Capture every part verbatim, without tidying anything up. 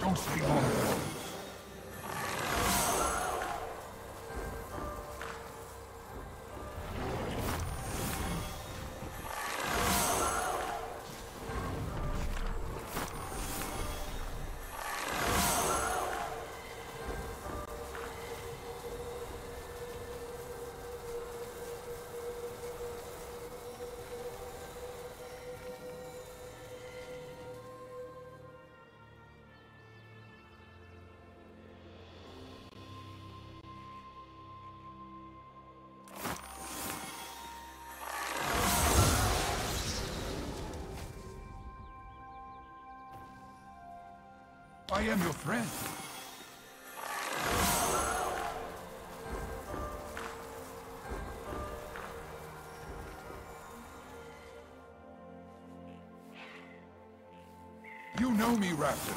Toasting on those. I am your friend. You know me, Raptors.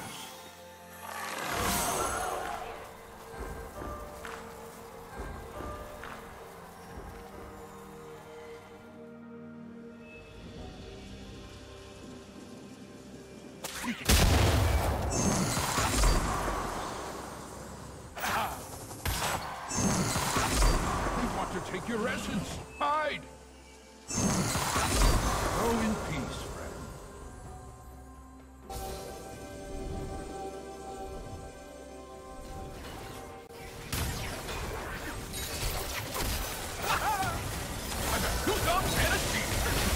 Take your essence. Hide. Go in peace, friend. I'm a two dumb and a cheat.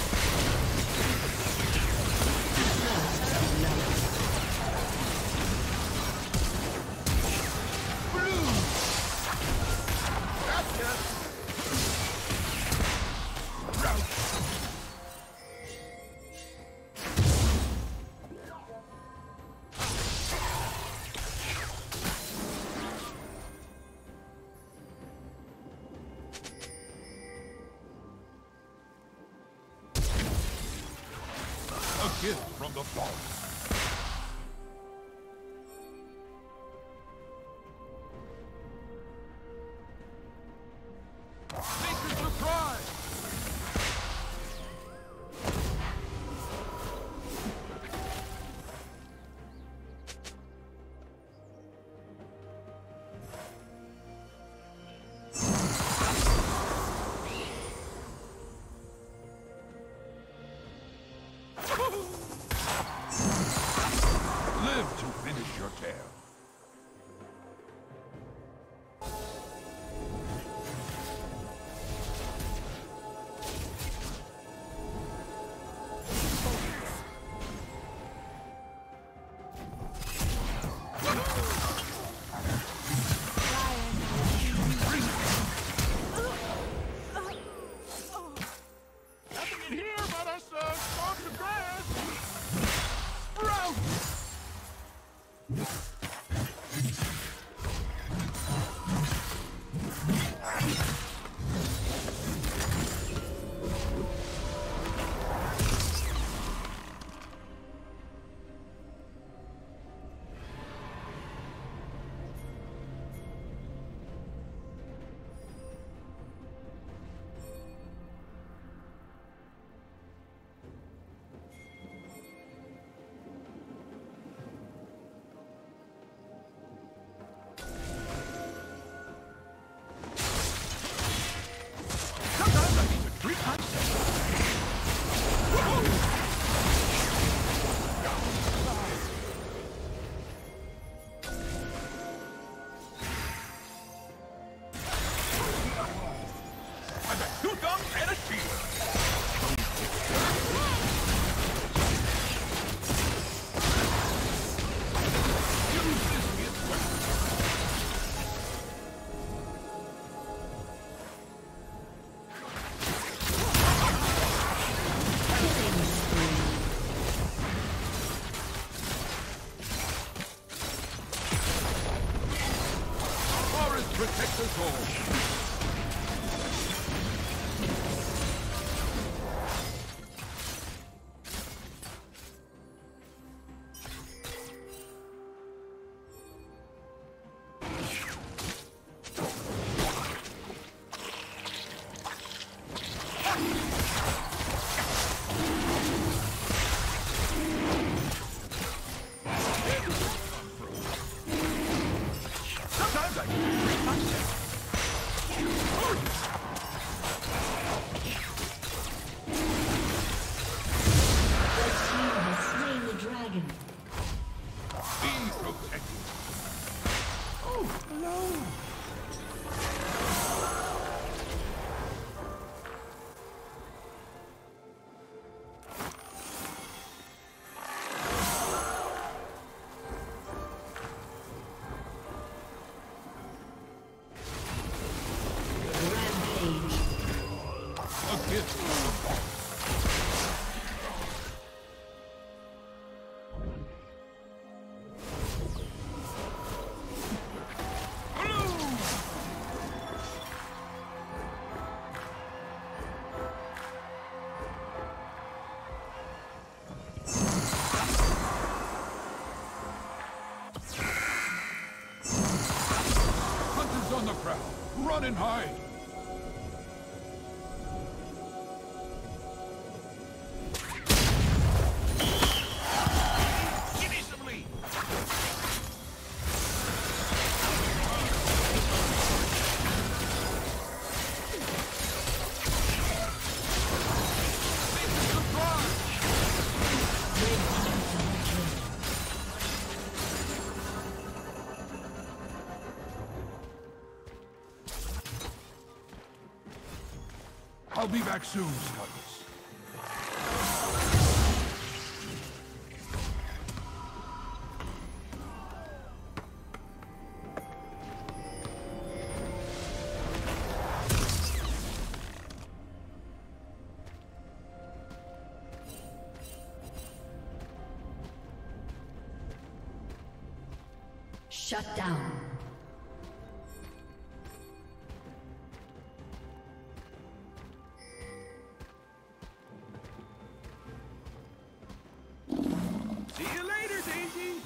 Blue. Gotcha. A gift from the vault. Sacred surprise! Live to finish your tale. Nothing in here but us uh, stalks of grass. Sprout! Protect us all. protected. Oh, hello. Run and hide! Give me some lead! I'll be back soon, Scuttles. Shut down. See you later, Daisy!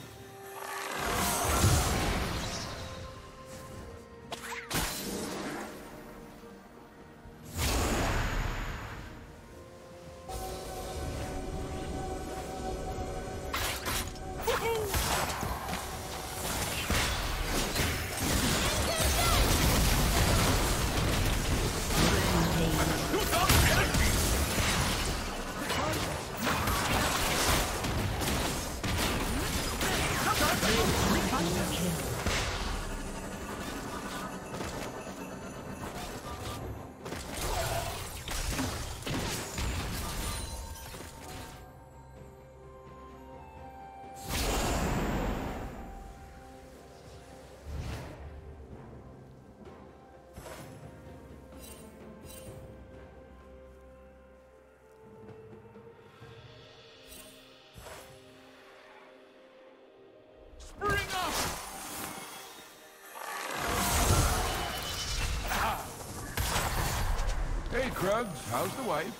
Hey, Krugs, how's the wife?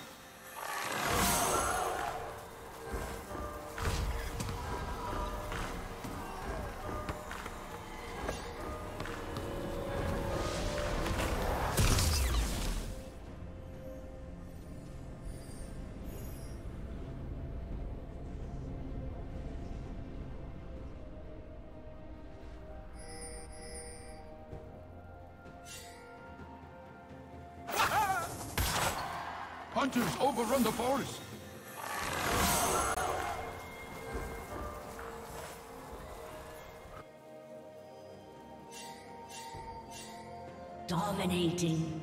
Hunters overrun the forest. Dominating.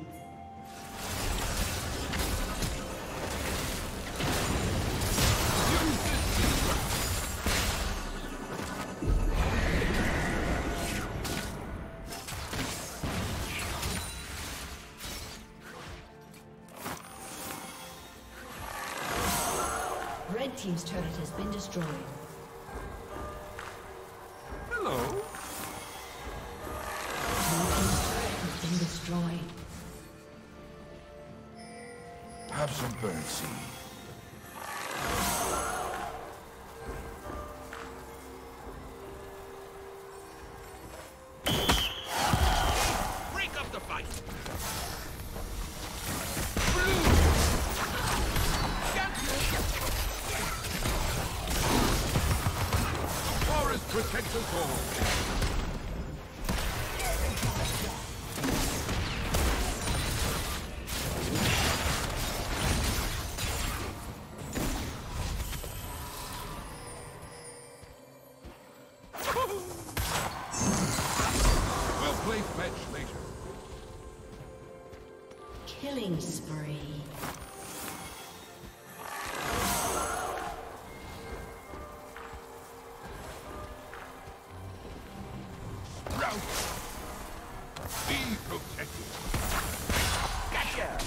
Red team's turret has been destroyed. Hello. Blue team's turret has been destroyed. Have some bird seed. Break up the fight. Protect us all. may fetch later. Killing spree. Be protected. Gotcha!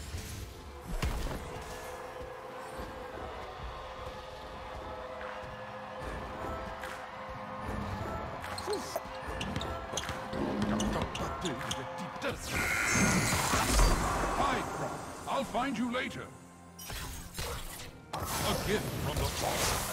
Hide, Crop. I'll find you later. A gift from the Father.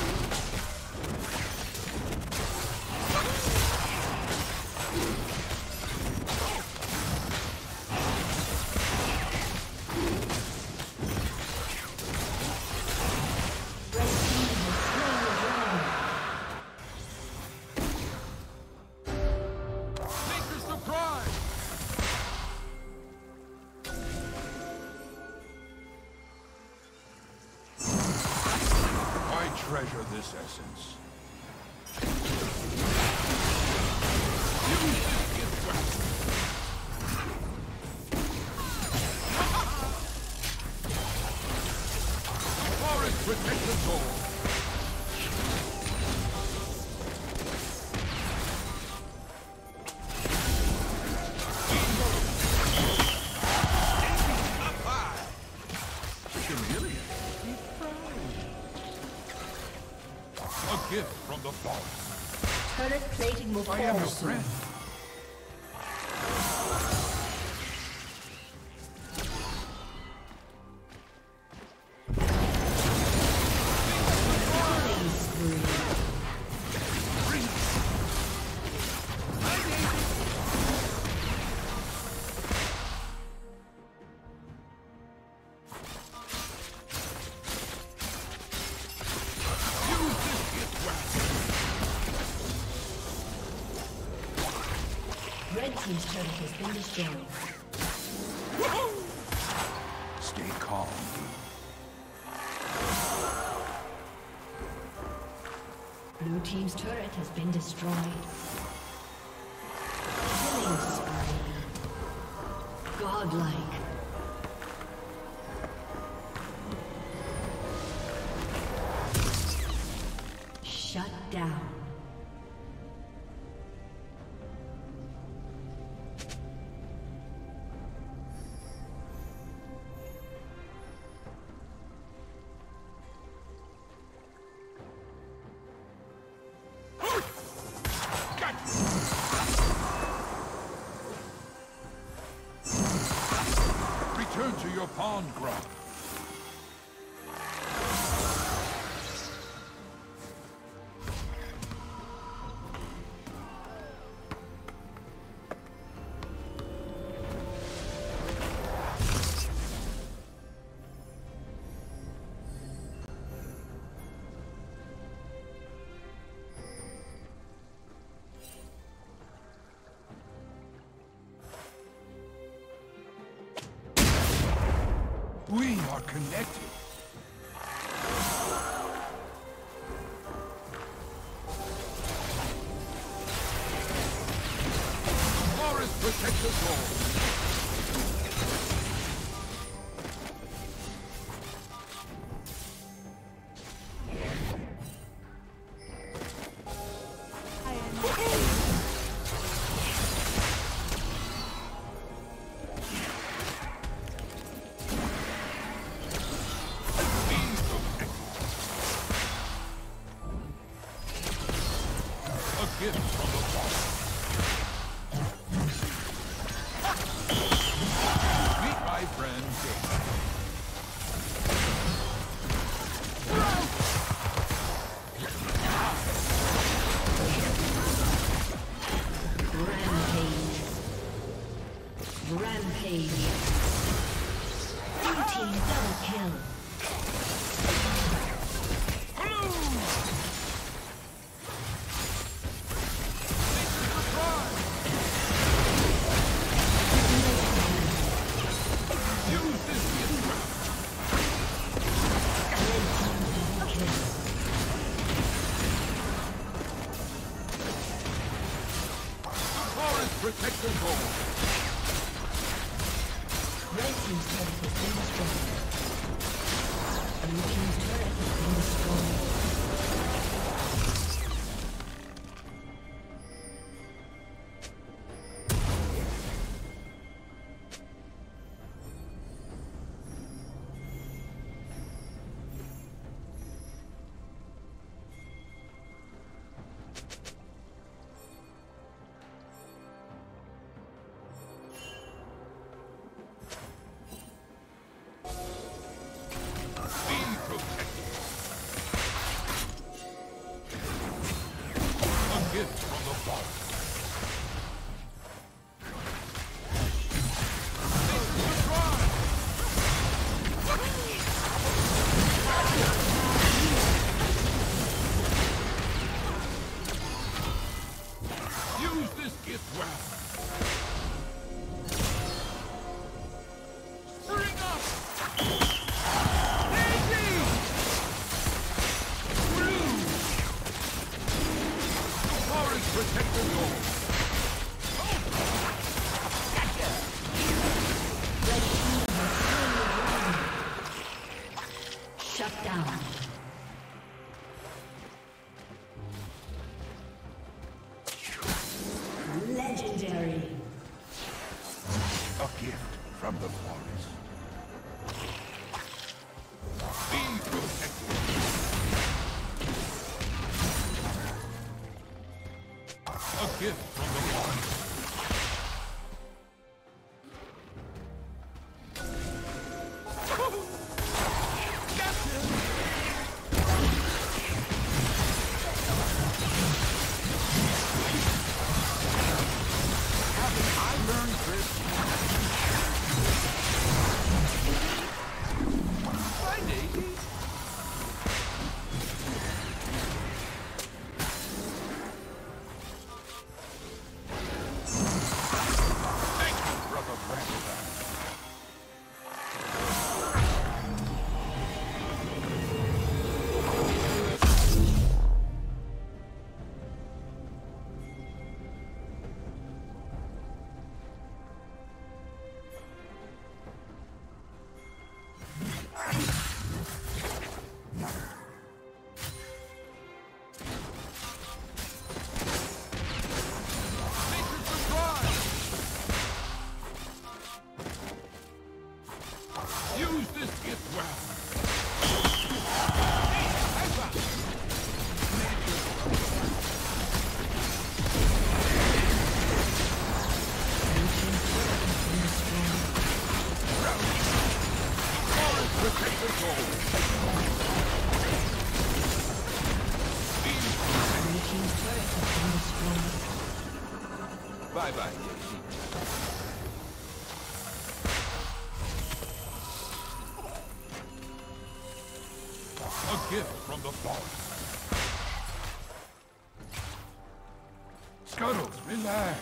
Treasure this essence. Use this gift weapon. Forest protect the soul. A gift from the Father. Turret plating will fall I am your soon. friend. Killing spree. Red team's turret has been destroyed. Stay calm. Blue team's turret has been destroyed. Killing spree. Godlike. Shut down. Return to your pond, Grump. We are connected. Forest protect us all. Gift from the Father. Meet my friend Rampage. Rampage. Blue team double kill. Forest protect us all. Red team's turret has been destroyed. Blue team's turret has been destroyed. Legendary. A gift from the forest. Be protected. A gift from the forest. Bye-bye, J N G. A gift from the forest. Scuttles, relax.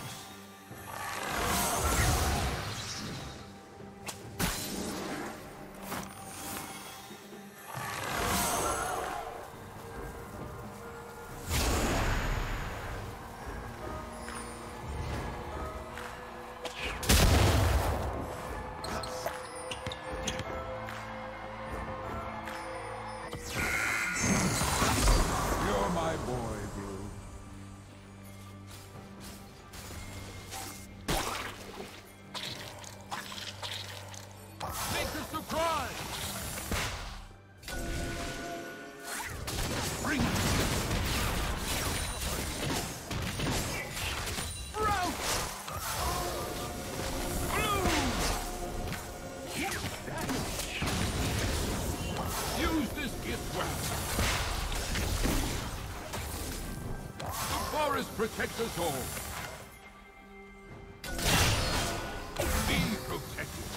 Protect us all. Be protected.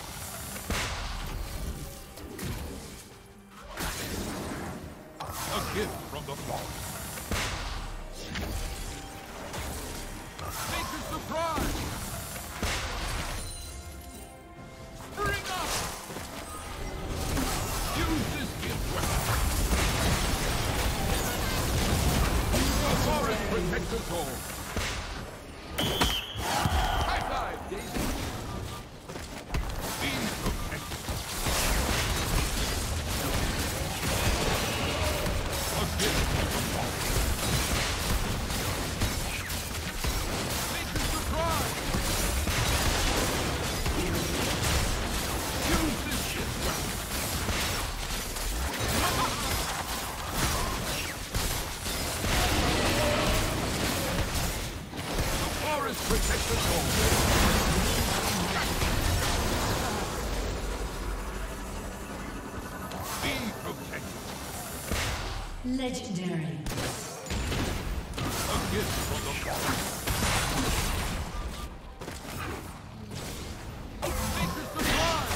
A gift from the forest. Make a surprise. Spring up. Use this gift well. The forest protects us all. High five, Daisy. Be protected. Again. Make a surprise. Use this shit weapon. Forest protects us all. Be protected. Legendary. A gift from the forest. Make a surprise.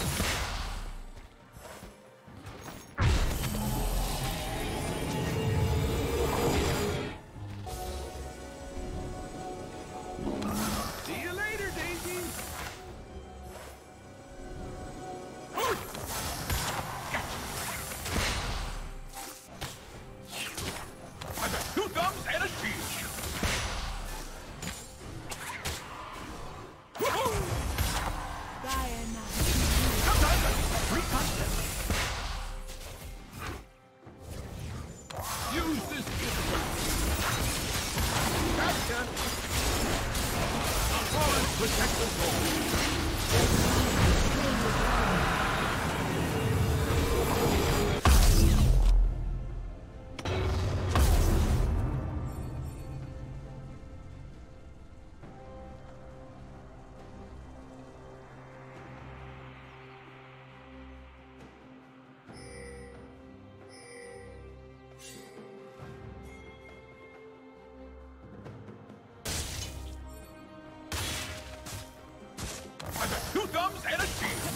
See you later, Daisy. I got two thumbs and a shield. Woohoo! Sometimes I need a free concept. Use this gift weapon. Gotcha. The forest protects us all. I got two thumbs and a shield.